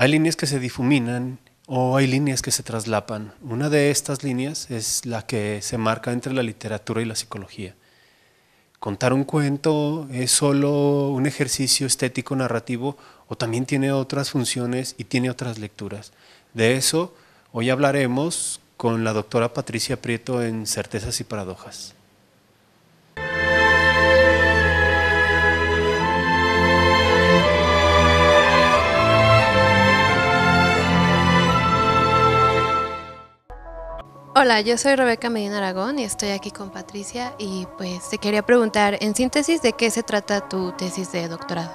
Hay líneas que se difuminan o hay líneas que se traslapan. Una de estas líneas es la que se marca entre la literatura y la psicología. ¿Contar un cuento es solo un ejercicio estético narrativo o también tiene otras funciones y tiene otras lecturas? De eso hoy hablaremos con la doctora Patricia Prieto en Certezas y Paradojas. Hola, yo soy Rebeca Medina Aragón y estoy aquí con Patricia y pues te quería preguntar, en síntesis, ¿de qué se trata tu tesis de doctorado?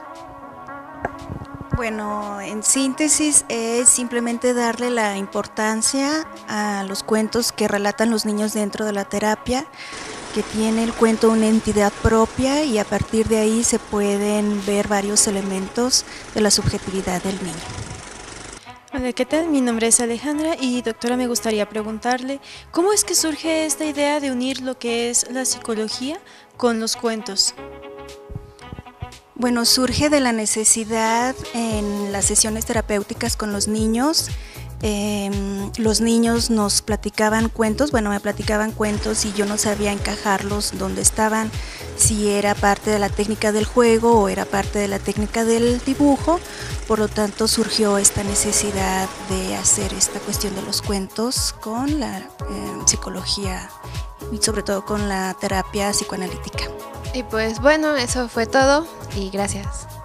Bueno, en síntesis es simplemente darle la importancia a los cuentos que relatan los niños dentro de la terapia, que tiene el cuento una entidad propia y a partir de ahí se pueden ver varios elementos de la subjetividad del niño. Hola, ¿qué tal? Mi nombre es Alejandra y doctora, me gustaría preguntarle, ¿cómo es que surge esta idea de unir lo que es la psicología con los cuentos? Bueno, surge de la necesidad en las sesiones terapéuticas con los niños. Los niños nos platicaban cuentos, me platicaban cuentos y yo no sabía encajarlos donde estaban, si era parte de la técnica del juego o era parte de la técnica del dibujo. Por lo tanto surgió esta necesidad de hacer esta cuestión de los cuentos con la psicología y sobre todo con la terapia psicoanalítica. Y pues bueno, eso fue todo y gracias.